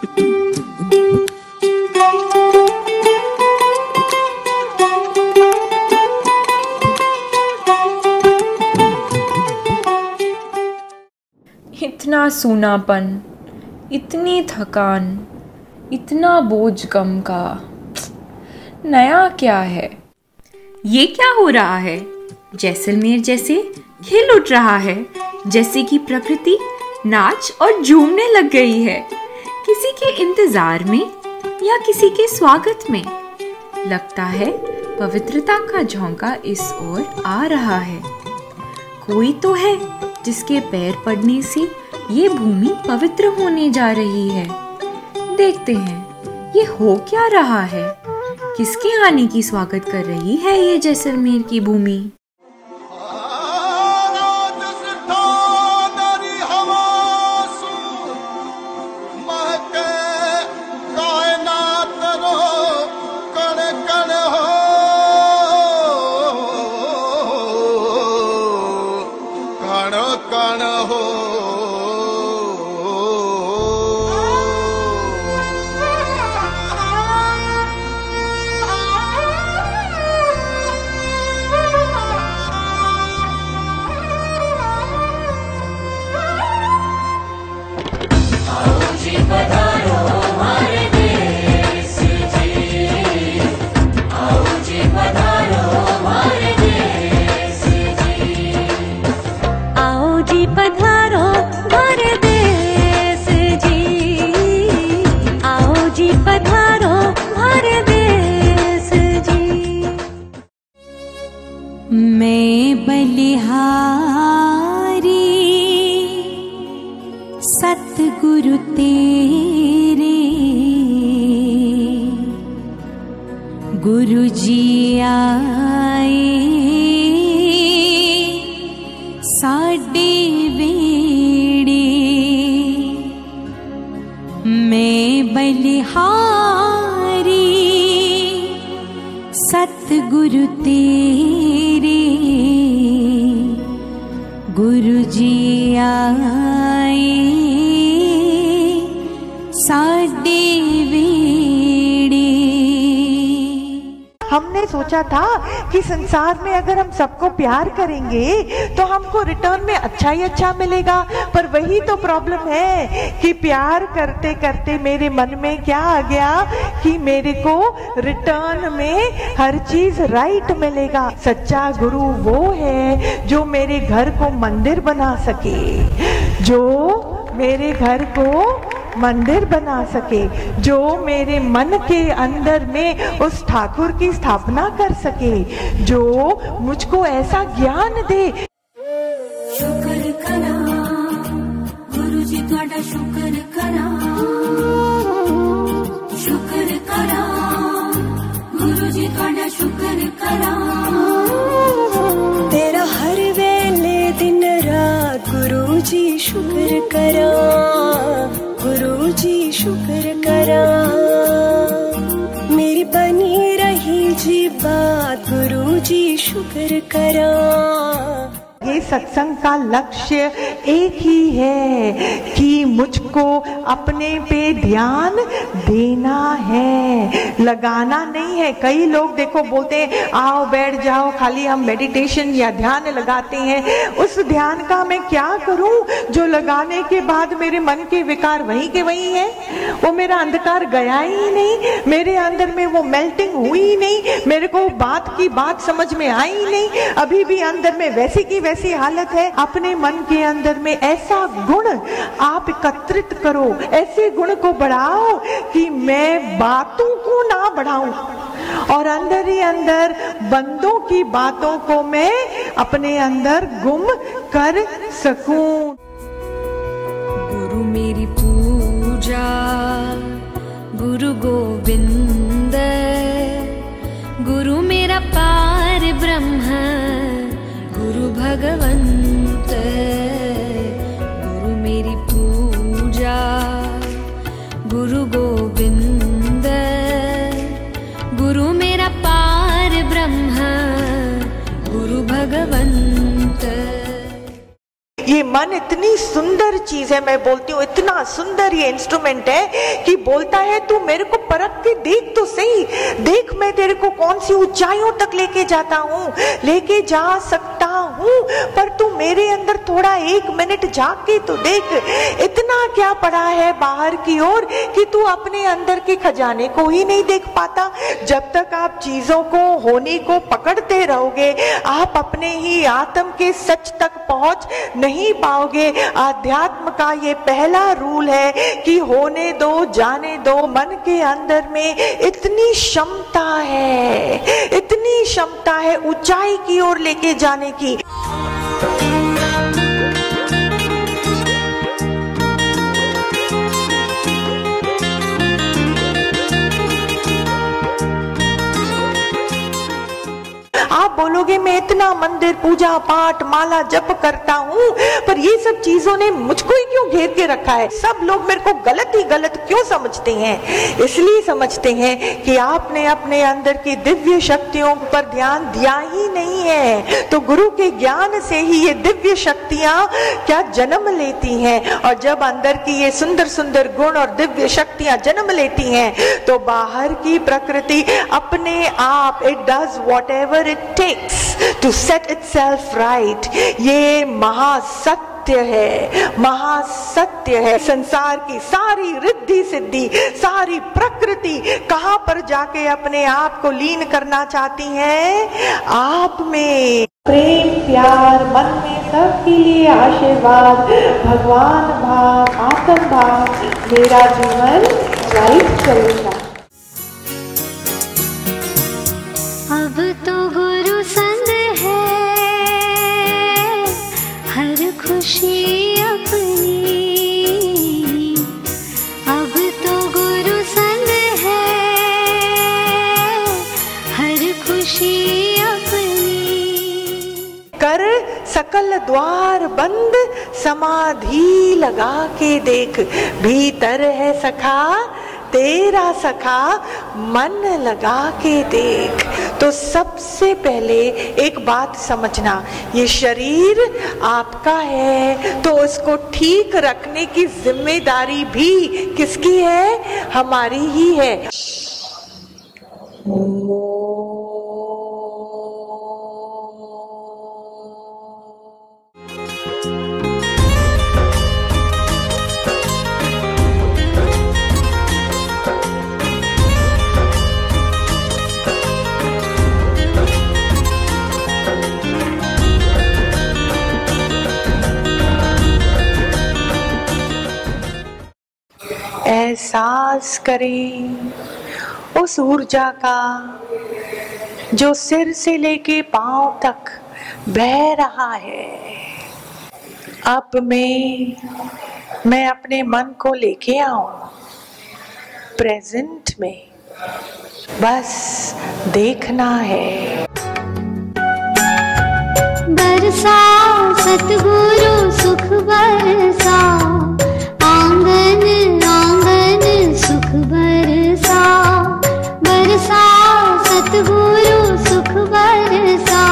इतना सूनापन, इतनी थकान, इतना बोझ गम का, नया क्या है? ये क्या हो रहा है? जैसलमेर जैसे खिल उठ रहा है, जैसे कि प्रकृति नाच और झूमने लग गई है, किसी के इंतजार में या किसी के स्वागत में। लगता है पवित्रता का झोंका इस ओर आ रहा है। कोई तो है जिसके पैर पड़ने से ये भूमि पवित्र होने जा रही है। देखते हैं ये हो क्या रहा है, किसके आने की स्वागत कर रही है ये जैसलमेर की भूमि। मैं बलिहारी सतगुरु तेरे, गुरु जी आए साडे वेड़े। मैं बलिहारी सतगुरु तेरे, गुरु जी आए साडे वेड़े। हमने सोचा था कि संसार में अगर हम सबको प्यार करेंगे तो हमको रिटर्न में अच्छा ही अच्छा मिलेगा, पर वही तो प्रॉब्लम है कि प्यार करते करते मेरे मन में क्या आ गया कि मेरे को रिटर्न में हर चीज राइट मिलेगा। सच्चा गुरु वो है जो मेरे घर को मंदिर बना सके, जो मेरे घर को मंदिर बना सके, जो मेरे मन के अंदर में उस ठाकुर की स्थापना कर सके, जो मुझको ऐसा ज्ञान दे। शुक्र करा गुरु जी तुहाडा, शुक्र करा, शुक्र करा गुरु जी तुहाडा, शुक्र करा। तेरा हर वेले दिन रात गुरु जी शुक्र करा, गुरु जी शुक्र करा। मेरी बनी रही जी बात गुरु जी शुक्र करा। ये सत्संग का लक्ष्य एक ही है कि मुझको अपने पे ध्यान देना है, लगाना नहीं है। कई लोग देखो बोलते हैं आओ बैठ जाओ, खाली हम मेडिटेशन या ध्यान लगाते हैं। उस ध्यान का मैं क्या करूं जो लगाने के बाद मेरे मन के विकार वहीं के वहीं है, वो मेरा अंधकार गया ही नहीं, मेरे अंदर में वो मेल्टिंग हुई ही नहीं, मेरे को बात की बात समझ में आई ही नहीं, अभी भी अंदर में वैसी की वैसी हालत है। अपने मन के अंदर में ऐसा गुण आप एकत्रित करो, ऐसे गुण को बढ़ाओ कि मैं बातों को ना बढ़ाऊं और अंदर ही अंदर बंदों की बातों को मैं अपने अंदर गुम कर सकूं। गुरु मेरी पूजा गुरु गोविंद, गुरु मेरा पार ब्रह्म गुरु भगवंत। गुरु मेरी पूजा गुरु गोविंद, गुरु मेरा पार ब्रह्म गुरु भगवंत। ये मन इतनी सुंदर चीज है, मैं बोलती हूँ इतना सुंदर ये इंस्ट्रूमेंट है कि बोलता है तू मेरे को परख के देख तो सही, देख मैं तेरे को कौन सी ऊंचाइयों तक लेके जाता हूँ, लेके जा सकता हूँ, पर तू मेरे अंदर थोड़ा 1 मिनट झांक के तो देख, इतना क्या पड़ा है बाहर की ओर कि तू अपने अंदर के खजाने को ही नहीं देख पाता। जब तक आप चीजों को होने को पकड़ते रहोगे, आप अपने ही आत्म के सच तक पहुंच नहीं पाओगे। आध्यात्म का ये पहला रूल है कि होने दो, जाने दो। मन के अंदर में इतनी क्षमता है, इतनी क्षमता है ऊंचाई की ओर लेके जाने की। आप बोलोगे मैं इतना मंदिर, पूजा पाठ, माला जप करता हूँ, पर ये सब चीजों ने मुझको ही क्यों घेर के रखा है? सब लोग मेरे को गलत ही गलत क्यों समझते हैं? इसलिए समझते हैं कि आपने अपने अंदर की दिव्य शक्तियों पर ध्यान दिया ही नहीं है। तो गुरु के ज्ञान से ही ये दिव्य शक्तियां क्या जन्म लेती हैं, और जब अंदर की ये सुंदर सुंदर गुण और दिव्य शक्तियां जन्म लेती हैं, तो बाहर की प्रकृति अपने आप it does whatever it takes to set itself right। ये महासत्य है, महासत्य है। संसार की सारी रिद्धि सिद्धि, सारी प्रकृति कहां पर जाके अपने आप को लीन करना चाहती है? आप में प्रेम, प्यार, मन में सबके लिए आशीर्वाद, भगवान भाव, आत्म भाव, मेरा जीवन राइट चलेगा। अब तो गुरु संग है, हर खुशी अपनी। अब तो गुरु संग है, हर खुशी अपनी। कर सकल द्वार बंद, समाधि लगा के देख, भीतर है सखा तेरा सखा, मन लगा के देख। तो सबसे पहले एक बात समझना, ये शरीर आपका है, तो उसको ठीक रखने की जिम्मेदारी भी किसकी है? हमारी ही है। एहसास करें उस ऊर्जा का जो सिर से लेके पांव तक बह रहा है। अब मैं अपने मन को लेके आऊं प्रेजेंट में, बस देखना है। बरसा सतगुरु सुख बरसा, आंगन आंगन सुख बरसा। बरसा सतगुरु सुख बरसा,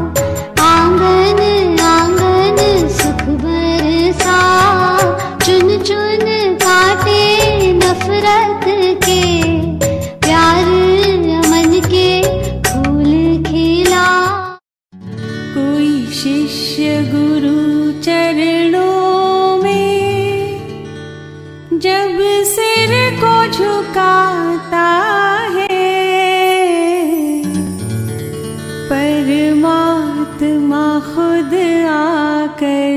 आंगन आंगन सुख बरसा। चुन चुन काटे नफरत के, प्यार मन के फूल खिला। कोई शिष्य गुरु चरणों में जब सिर को झुकाता है, परमात्मा खुद आकर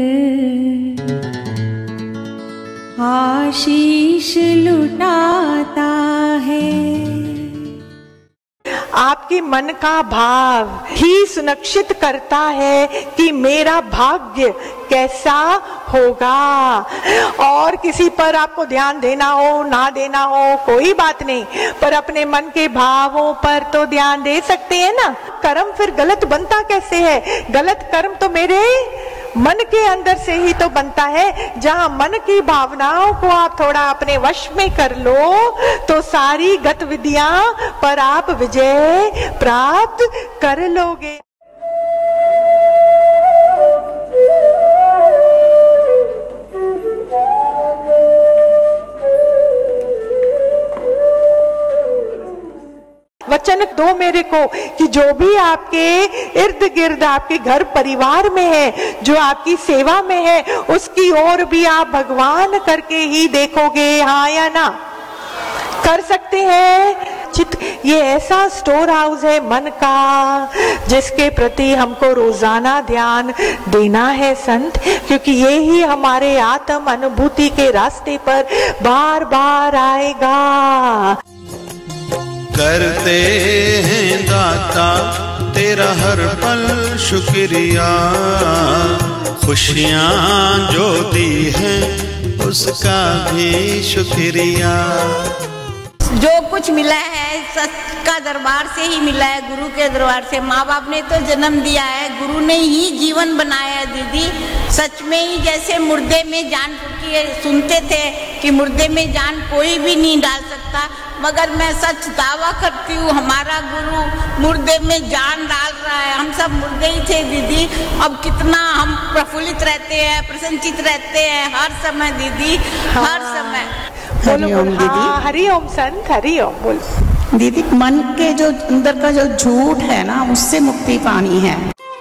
आशीष लुटाता है। आपके मन का भाव ही सुनिश्चित करता है कि मेरा भाग्य कैसा होगा। और किसी पर आपको ध्यान देना हो ना देना हो कोई बात नहीं, पर अपने मन के भावों पर तो ध्यान दे सकते हैं ना। कर्म फिर गलत बनता कैसे है? गलत कर्म तो मेरे मन के अंदर से ही तो बनता है। जहां मन की भावनाओं को आप थोड़ा अपने वश में कर लो, तो सारी गतिविधियां पर आप विजय प्राप्त कर लोगे। वचन दो मेरे को कि जो भी आपके इर्द गिर्द आपके घर परिवार में है, जो आपकी सेवा में है, उसकी ओर भी आप भगवान करके ही देखोगे। हाँ या ना? कर सकते हैं? ये ऐसा स्टोर हाउस है मन का, जिसके प्रति हमको रोजाना ध्यान देना है संत, क्योंकि ये ही हमारे आत्म अनुभूति के रास्ते पर बार बार आएगा। करते हैं दाता तेरा हर पल शुक्रिया, खुशियाँ जो दी हैं उसका भी शुक्रिया। जो कुछ मिला है सच का दरबार से ही मिला है, गुरु के दरबार से। माँ बाप ने तो जन्म दिया है, गुरु ने ही जीवन बनाया है दीदी। सच में ही जैसे मुर्दे में जान फूकी है, सुनते थे कि मुर्दे में जान कोई भी नहीं डाल सकता, मगर मैं सच दावा करती हूँ हमारा गुरु मुर्दे में जान डाल रहा है। हम सब मुर्दे ही थे दीदी, अब कितना हम प्रफुल्लित रहते हैं, प्रसन्नचित रहते हैं हर समय दीदी, हर समय। हरिओम दीदी। हरिओम संत, हरिओम। बोल दीदी, मन के जो अंदर का जो झूठ है ना, उससे मुक्ति पानी है।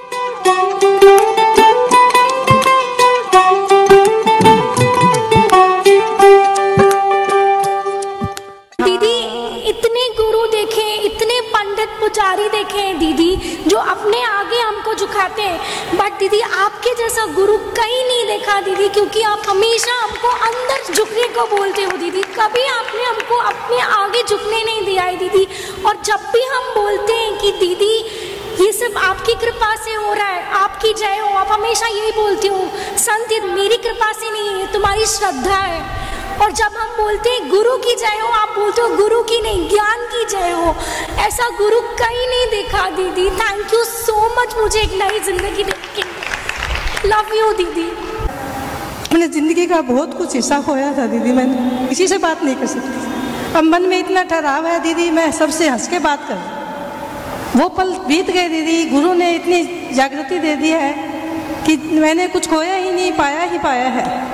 दीदी, इतने गुरु देखे, इतने पंडित पुजारी देखे हैं दीदी, जो अपने आगे हमको झुकाते हैं, बट दीदी आपके जैसा गुरु कहीं नहीं देखा दीदी, क्योंकि आप हमेशा हमको अंदर झुकने को बोलते हो दीदी। कभी आपने हमको अपने आगे झुकने नहीं दिया है दीदी। और जब भी हम बोलते हैं कि दीदी ये सब आपकी कृपा से हो रहा है, आपकी जय हो, आप हमेशा यही बोलती हो संत ये मेरी कृपा से नहीं है, तुम्हारी श्रद्धा है। और जब हम बोलते हैं गुरु की जय हो, आप बोलते हो गुरु की नहीं, ज्ञान की जय हो। ऐसा गुरु कहीं नहीं देखा दीदी। थैंक यू सो मच, मुझे एक नई जिंदगी देके। लव यू दीदी। मैंने जिंदगी का बहुत कुछ हिस्सा खोया था दीदी, मैं किसी से बात नहीं कर सकती। अब मन में इतना ठहराव है दीदी, मैं सबसे हंस के बात कर। वो पल बीत गए दीदी, गुरु ने इतनी जागृति दे दी है कि मैंने कुछ खोया ही नहीं, पाया है।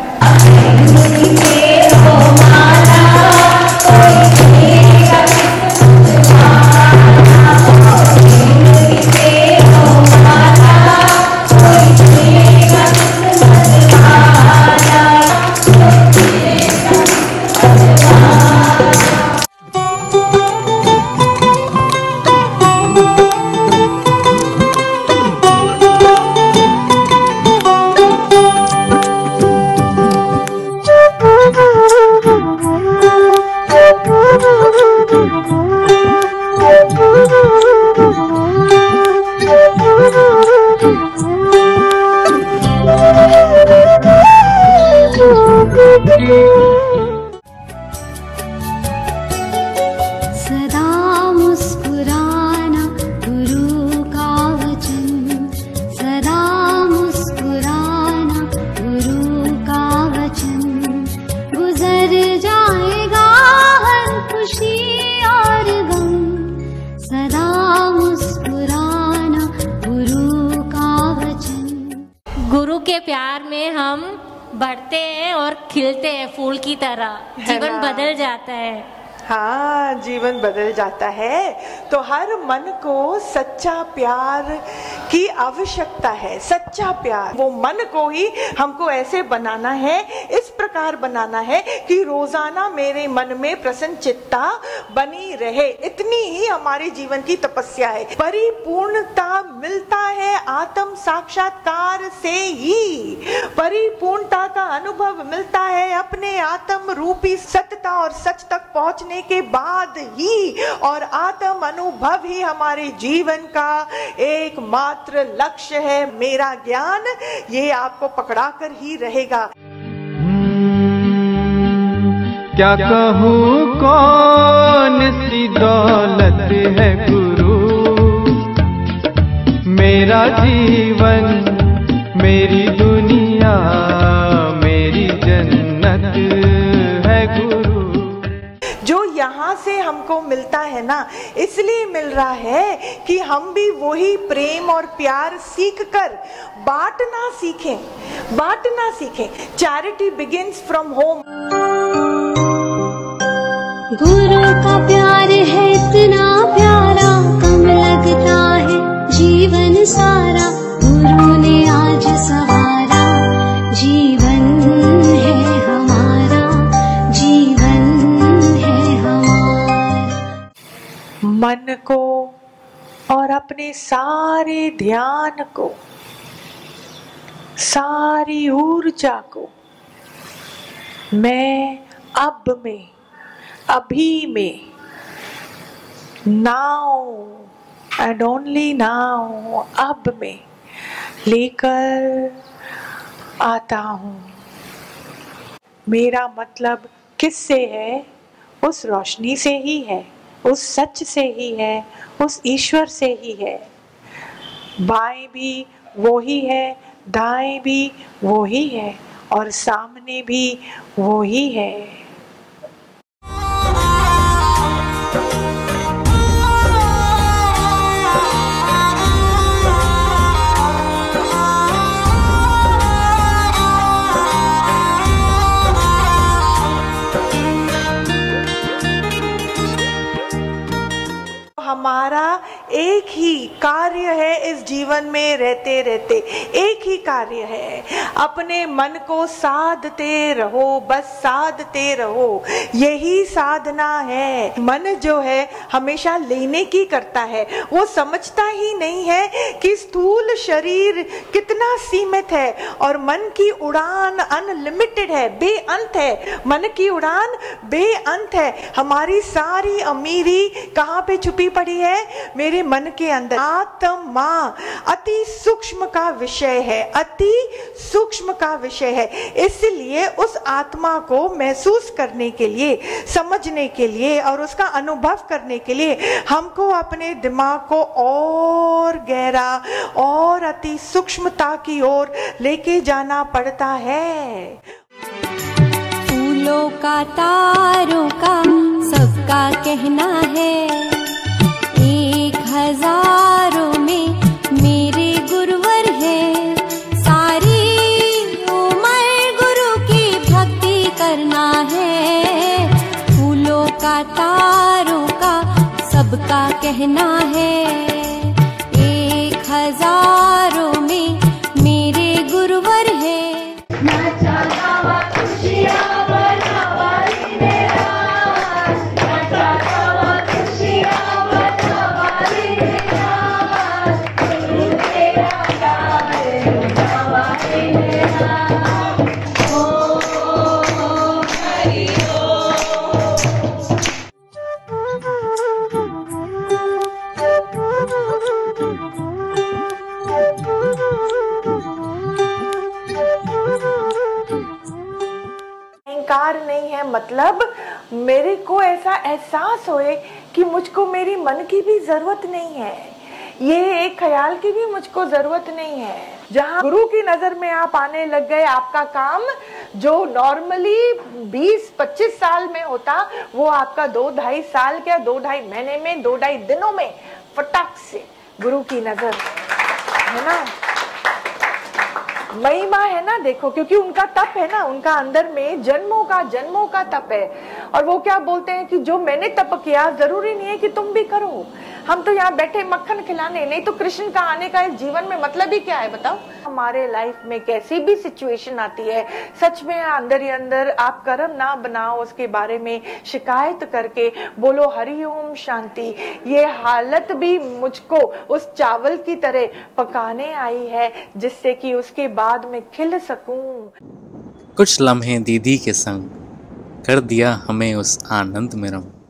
सदा मुस्कुराना गुरु का वचन, सदा मुस्कुराना गुरु का वचन। गुजर जाएगा हर खुशी और गम, सदा मुस्कुराना गुरु का वचन। गुरु के प्यार में हम बढ़ते हैं और खिलते हैं फूल की तरह, जीवन बदल जाता है। हाँ, जीवन बदल जाता है। तो हर मन को सच्चा प्यार की आवश्यकता है। सच्चा प्यार, वो मन को ही हमको ऐसे बनाना है, इस प्रकार बनाना है कि रोजाना मेरे मन में प्रसन्न चित्ता बनी रहे। इतनी ही हमारे जीवन की तपस्या है। परिपूर्णता मिलता है आत्म साक्षात्कार से ही। परिपूर्णता का अनुभव मिलता है अपने आत्म रूपी सत्यता और सच तक पहुंचने के बाद ही। और आत्म अनुभव ही हमारे जीवन का एकमात्र लक्ष्य है। मेरा ज्ञान ये आपको पकड़ा कर ही रहेगा। क्या कहूँ कौन सी दौलत है गुरु, मेरा जीवन मेरी दुनिया मेरी जन्नत है गुरु। जो यहाँ से हमको मिलता है ना, इसलिए मिल रहा है कि हम भी वही प्रेम और प्यार सीख कर बांटना सीखें, बांटना सीखें। Charity begins from home. गुरु का प्यार है इतना प्यारा, सारा गुरु ने आज सवारा। जीवन है हमारा, जीवन है हमारा। मन को और अपने सारे ध्यान को, सारी ऊर्जा को मैं अब में, अभी में, नाउ एंड ओनली नाउ, अब में लेकर आता हूँ। मेरा मतलब किससे है? उस रोशनी से ही है, उस सच से ही है, उस ईश्वर से ही है। बाएं भी वो ही है, दाएं भी वो ही है, और सामने भी वो ही है। हमारा एक ही कार्य है इस जीवन में रहते रहते, एक ही कार्य है, अपने मन को साधते रहो, बस साधते रहो, यही साधना है। मन जो है हमेशा लेने की करता है, वो समझता ही नहीं है कि स्थूल शरीर कितना सीमित है और मन की उड़ान अनलिमिटेड है, बेअंत है। मन की उड़ान बेअंत है। हमारी सारी अमीरी कहाँ पे छुपी पड़ी है? मेरे मन के अंदर। आत्मा अति सूक्ष्म का विषय है, अति सूक्ष्म का विषय है। इसलिए उस आत्मा को महसूस करने के लिए, समझने के लिए और उसका अनुभव करने के लिए हमको अपने दिमाग को और गहरा और अति सूक्ष्मता की ओर लेके जाना पड़ता है। फूलों का, तारों का सबका कहना है, 1000 में मेरे गुरुवर है। सारी उम्र गुरु की भक्ति करना है। फूलों का, तारों का सबका कहना है, 1000 में मेरे गुरुवर है। अहंकार नहीं है, मतलब मेरे को ऐसा एहसास होए कि मुझको मेरी मन की भी जरूरत नहीं है, ये एक ख्याल की भी मुझको जरूरत नहीं है। जहाँ गुरु की नजर में आप आने लग गए, आपका काम जो नॉर्मली 20-25 साल में होता, वो आपका 2-2.5 साल क्या 2-2.5 महीने में, 2-2.5 दिनों में फटाक से गुरु की नजर है ना। महिमा है ना, देखो, क्योंकि उनका तप है ना, उनका अंदर में जन्मों का तप है। और वो क्या बोलते हैं कि जो मैंने तप किया जरूरी नहीं है कि तुम भी करो। हम तो यहाँ बैठे मक्खन खिलाने, नहीं तो कृष्ण का आने का इस जीवन में मतलब ही क्या है बताओ। हमारे लाइफ में कैसी भी सिचुएशन आती है, सच में अंदर ही अंदर आप कर्म ना बनाओ, उसके बारे में शिकायत करके बोलो हरि ओम शांति। ये हालत भी मुझको उस चावल की तरह पकाने आई है, जिससे कि उसके बाद में खिल सकूं। कुछ लम्हे दीदी के संग कर दिया हमें उस आनंद में रंग।